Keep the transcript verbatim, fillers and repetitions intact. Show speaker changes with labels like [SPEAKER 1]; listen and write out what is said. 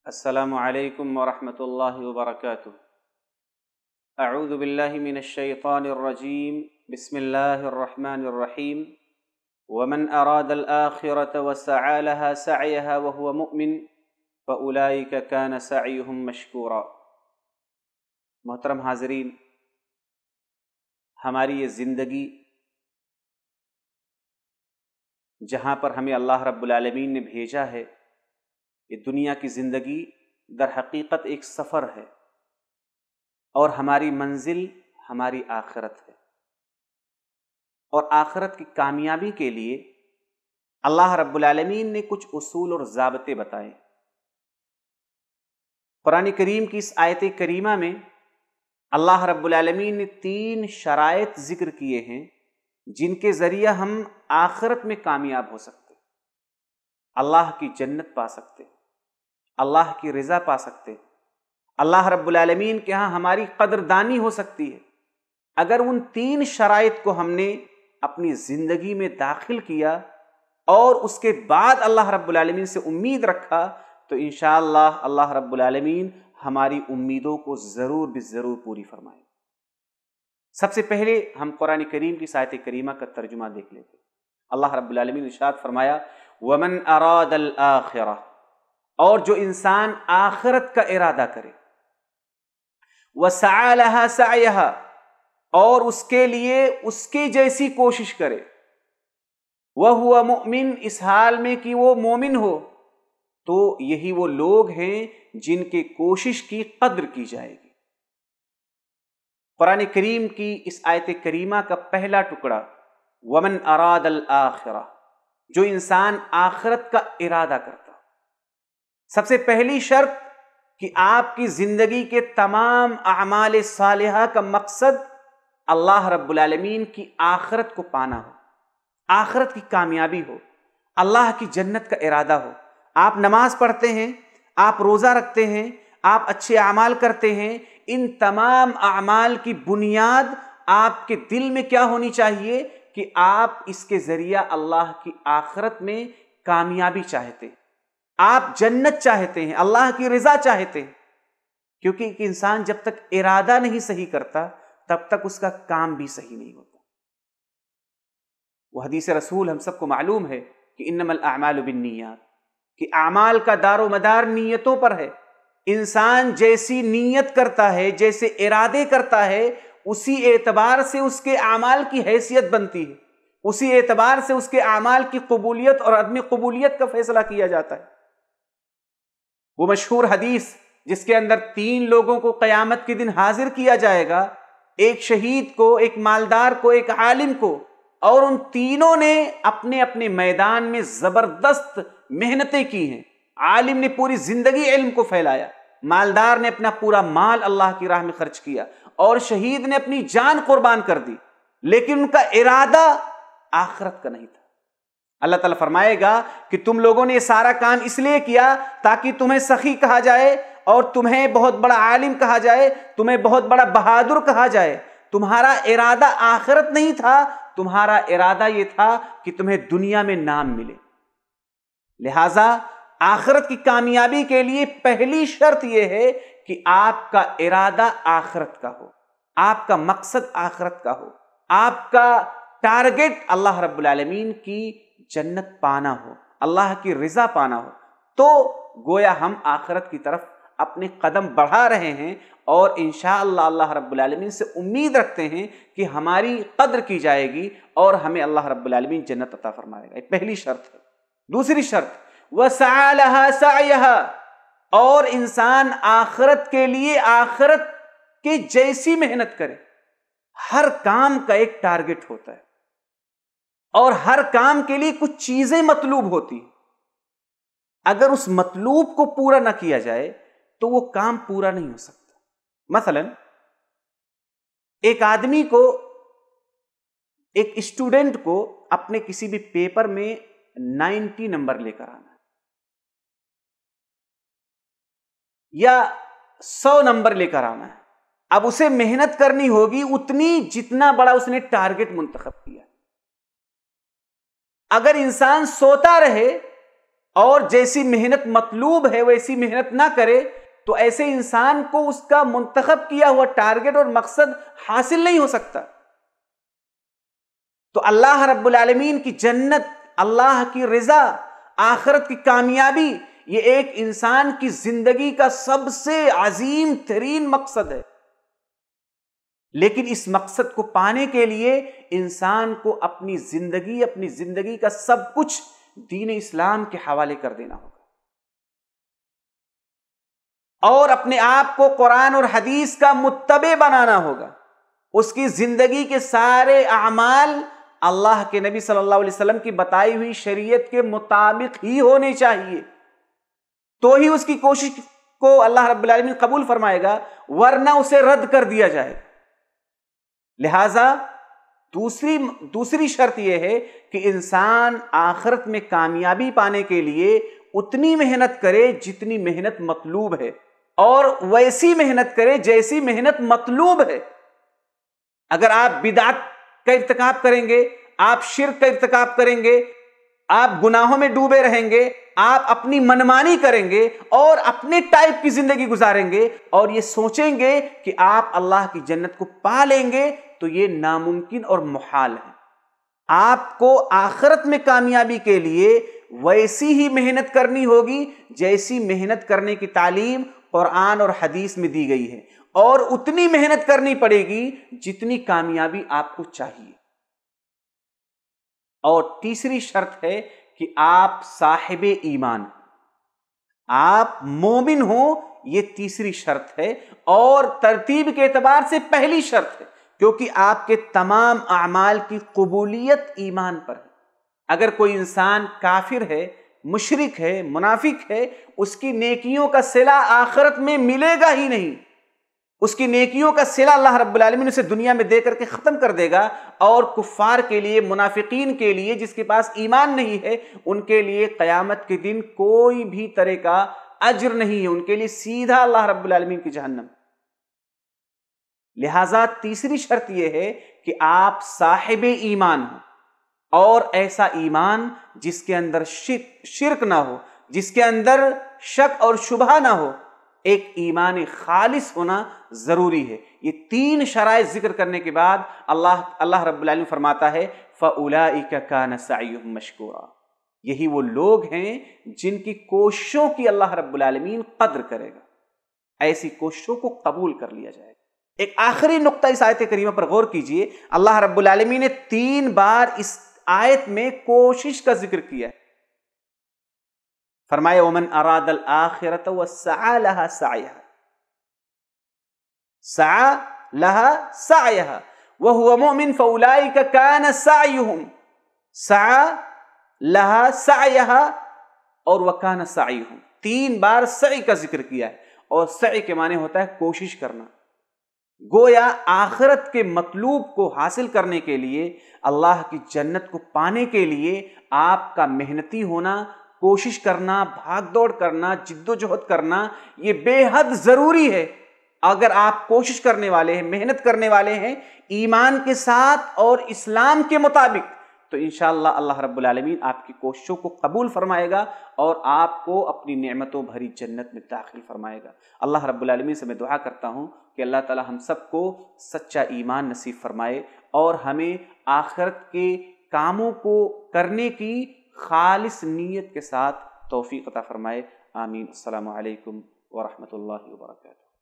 [SPEAKER 1] السلام علیکم ورحمۃ اللہ وبرکاتہ۔ اعوذ باللہ من الشیطان الرجیم، بسم اللہ الرحمن الرحیم۔ ومن اراد الآخرة وسعى لها سعيها وهو مؤمن فأولئك كان سعيهم مشکورا۔ محترم حاضرین، ہماری یہ زندگی جہاں پر ہمیں اللہ رب العالمین نے بھیجا ہے، یہ دنیا کی زندگی در حقیقت ایک سفر ہے، اور ہماری منزل ہماری آخرت ہے۔ اور آخرت کی کامیابی کے لیے اللہ رب العالمین نے کچھ اصول اور ضابطے بتائے۔ قرآن کریم کی اس آیت کریمہ میں اللہ رب العالمین نے تین شرائط ذکر کیے ہیں جن کے ذریعہ ہم آخرت میں کامیاب ہو سکتے، اللہ کی جنت پا سکتے، اللہ کی رضا پا سکتے، اللہ رب العالمین کے ہاں ہماری قدردانی ہو سکتی ہے اگر ان تین شرائط کو ہم نے اپنی زندگی میں داخل کیا اور اس کے بعد اللہ رب العالمین سے امید رکھا تو انشاءاللہ اللہ رب العالمین ہماری امیدوں کو ضرور بھی ضرور پوری فرمائے۔ سب سے پہلے ہم قرآن کریم کی آیت کریمہ کا ترجمہ دیکھ لیتے۔ اللہ رب العالمین نے ارشاد فرمایا، وَمَنْ أَرَادَ الْآخِرَةَ، اور جو انسان آخرت کا ارادہ کرے، وَسَعَى لَهَا سَعْيَهَا، اور اس کے لیے اس کے جیسی کوشش کرے، وَهُوَ مُؤْمِنٌ، اس حال میں کہ وہ مومن ہو، تو یہی وہ لوگ ہیں جن کے کوشش کی قدر کی جائے گی۔ قرآن کریم کی اس آیت کریمہ کا پہلا ٹکڑا وَمَنْ أَرَادَ الْآخِرَةَ، جو انسان آخرت کا ارادہ کرتا۔ سب سے پہلی شرط کہ آپ کی زندگی کے تمام اعمال صالحہ کا مقصد اللہ رب العالمین کی آخرت کو پانا ہو، آخرت کی کامیابی ہو، اللہ کی جنت کا ارادہ ہو۔ آپ نماز پڑھتے ہیں، آپ روزہ رکھتے ہیں، آپ اچھے اعمال کرتے ہیں، ان تمام اعمال کی بنیاد آپ کے دل میں کیا ہونی چاہیے کہ آپ اس کے ذریعہ اللہ کی آخرت میں کامیابی چاہتے ہیں، آپ جنت چاہتے ہیں، اللہ کی رضا چاہتے ہیں۔ کیونکہ ایک انسان جب تک ارادہ نہیں صحیح کرتا تب تک اس کا کام بھی صحیح نہیں ہوتا۔ وہ حدیث رسول ہم سب کو معلوم ہے کہ انما الاعمال بالنیات، کہ اعمال کا دار و مدار نیتوں پر ہے۔ انسان جیسی نیت کرتا ہے، جیسے ارادے کرتا ہے، اسی اعتبار سے اس کے اعمال کی حیثیت بنتی ہے، اسی اعتبار سے اس کے اعمال کی قبولیت اور عدم قبولیت کا فیصلہ کیا جاتا ہے۔ وہ مشہور حدیث جس کے اندر تین لوگوں کو قیامت کے دن حاضر کیا جائے گا، ایک شہید کو، ایک مالدار کو، ایک عالم کو، اور ان تینوں نے اپنے اپنے میدان میں زبردست محنتیں کی ہیں۔ عالم نے پوری زندگی علم کو پھیلایا، مالدار نے اپنا پورا مال اللہ کی راہ میں خرچ کیا، اور شہید نے اپنی جان قربان کر دی، لیکن ان کا ارادہ آخرت کا نہیں تھا۔ اللہ تعالیٰ فرمائے گا کہ تم لوگوں نے یہ سارا کام اس لیے کیا تاکہ تمہیں سخی کہا جائے اور تمہیں بہت بڑا عالم کہا جائے، تمہیں بہت بڑا بہادر کہا جائے۔ تمہارا ارادہ آخرت نہیں تھا، تمہارا ارادہ یہ تھا کہ تمہیں دنیا میں نام ملے۔ لہٰذا آخرت کی کامیابی کے لیے پہلی شرط یہ ہے کہ آپ کا ارادہ آخرت کا ہو، آپ کا مقصد آخرت کا ہو، آپ کا ٹارگٹ اللہ رب العالمین کی جنت پانا ہو، اللہ کی رضا پانا ہو، تو گویا ہم آخرت کی طرف اپنے قدم بڑھا رہے ہیں، اور انشاءاللہ اللہ رب العالمین سے امید رکھتے ہیں کہ ہماری قدر کی جائے گی اور ہمیں اللہ رب العالمین جنت عطا فرمائے گا۔ یہ پہلی شرط ہے۔ دوسری شرط وَسَعَى لَهَا سَعْيَهَا، اور انسان آخرت کے لیے آخرت کے جیسی محنت کرے۔ ہر کام کا ایک ٹارگٹ ہوتا ہے، اور ہر کام کے لیے کچھ چیزیں مطلوب ہوتی ہیں۔ اگر اس مطلوب کو پورا نہ کیا جائے تو وہ کام پورا نہیں ہو سکتا۔ مثلا ایک آدمی کو، ایک اسٹوڈنٹ کو اپنے کسی بھی پیپر میں نائنٹی نمبر لے کر آنا ہے، یا سو نمبر لے کر آنا ہے۔ اب اسے محنت کرنی ہوگی اتنی جتنا بڑا اس نے ٹارگٹ منتخب کیا۔ اگر انسان سوتا رہے اور جیسی محنت مطلوب ہے ویسی محنت نہ کرے تو ایسے انسان کو اس کا منتخب کیا ہوا ٹارگٹ اور مقصد حاصل نہیں ہو سکتا۔ تو اللہ رب العالمین کی جنت، اللہ کی رضا، آخرت کی کامیابی، یہ ایک انسان کی زندگی کا سب سے عظیم ترین مقصد ہے۔ لیکن اس مقصد کو پانے کے لیے انسان کو اپنی زندگی اپنی زندگی کا سب کچھ دین اسلام کے حوالے کر دینا ہوگا، اور اپنے آپ کو قرآن اور حدیث کا متبع بنانا ہوگا۔ اس کی زندگی کے سارے اعمال اللہ کے نبی صلی اللہ علیہ وسلم کی بتائی ہوئی شریعت کے مطابق ہی ہونے چاہیے، تو ہی اس کی کوشش کو اللہ رب العالمین قبول فرمائے گا، ورنہ اسے رد کر دیا جائے۔ لہذا دوسری دوسری شرط یہ ہے کہ انسان آخرت میں کامیابی پانے کے لیے اتنی محنت کرے جتنی محنت مطلوب ہے، اور ویسی محنت کرے جیسی محنت مطلوب ہے۔ اگر آپ بدعت کا ارتکاب کریں گے، آپ شرک کا ارتکاب کریں گے، آپ گناہوں میں ڈوبے رہیں گے، آپ اپنی منمانی کریں گے اور اپنے ٹائپ کی زندگی گزاریں گے اور یہ سوچیں گے کہ آپ اللہ کی جنت کو پا لیں گے، تو یہ ناممکن اور محال ہے۔ آپ کو آخرت میں کامیابی کے لیے ویسی ہی محنت کرنی ہوگی جیسی محنت کرنے کی تعلیم قرآن اور حدیث میں دی گئی ہے، اور اتنی محنت کرنی پڑے گی جتنی کامیابی آپ کو چاہیے۔ اور تیسری شرط ہے کہ آپ صاحب ایمان، آپ مومن ہوں، یہ تیسری شرط ہے، اور ترتیب کے اعتبار سے پہلی شرط ہے، کیونکہ آپ کے تمام اعمال کی قبولیت ایمان پر ہے۔ اگر کوئی انسان کافر ہے، مشرک ہے، منافق ہے، اس کی نیکیوں کا صلہ آخرت میں ملے گا ہی نہیں۔ اس کی نیکیوں کا صلہ اللہ رب العالمین اسے دنیا میں دے کر کے ختم کر دے گا، اور کفار کے لیے، منافقین کے لیے، جس کے پاس ایمان نہیں ہے، ان کے لیے قیامت کے دن کوئی بھی طرح کا اجر نہیں ہے، ان کے لیے سیدھا اللہ رب العالمین کی جہنم۔ لہذا تیسری شرط یہ ہے کہ آپ صاحب ایمان ہوں، اور ایسا ایمان جس کے اندر شرک شرک نہ ہو، جس کے اندر شک اور شبہ نہ ہو، ایک ایمان خالص ہونا ضروری ہے۔ یہ تین شرائط ذکر کرنے کے بعد اللہ اللہ رب العالمین فرماتا ہے فَأُولَئِكَ كَانَ سَعْيُهُمْ مَشْكُورًا، یہی وہ لوگ ہیں جن کی کوششوں کی اللہ رب العالمین قدر کرے گا، ایسی کوششوں کو قبول کر لیا جائے گا۔ ایک آخری نقطہ اس آیت کریمہ پر غور کیجئے، اللہ رب العالمین نے تین بار اس آیت میں کوشش کا ذکر کیا ہے۔ فرمایا وَمَنْ أَرَادَ الْآخِرَةَ وَسَعَى لَهَا سَعْيَهَا، سعى لها سعيها وهو مؤمن فأولئك كان سعيهم، سعى لها سعيها اور وكان سعيهم، تین بار سعی کا ذکر کیا ہے، اور سعی کے معنی ہوتا ہے کوشش کرنا۔ گویا آخرت کے مطلوب کو حاصل کرنے کے لیے، اللہ کی جنت کو پانے کے لیے آپ کا محنتی ہونا، کوشش کرنا، بھاگ دوڑ کرنا، جد و جہد کرنا، یہ بے حد ضروری ہے۔ اگر آپ کوشش کرنے والے ہیں، محنت کرنے والے ہیں ایمان کے ساتھ اور اسلام کے مطابق، تو انشاءاللہ اللہ رب العالمین آپ کی کوششوں کو قبول فرمائے گا اور آپ کو اپنی نعمتوں بھری جنت میں داخل فرمائے گا۔ اللہ رب العالمین سے میں دعا کرتا ہوں کہ اللہ تعالی ہم سب کو سچا ایمان نصیب فرمائے، اور ہمیں آخرت کے کاموں کو کرنے کی خالص نیت کے ساتھ توفیق عطا فرمائے۔ آمین۔ السلام علیکم ورحمۃ اللہ وبرکاتہ۔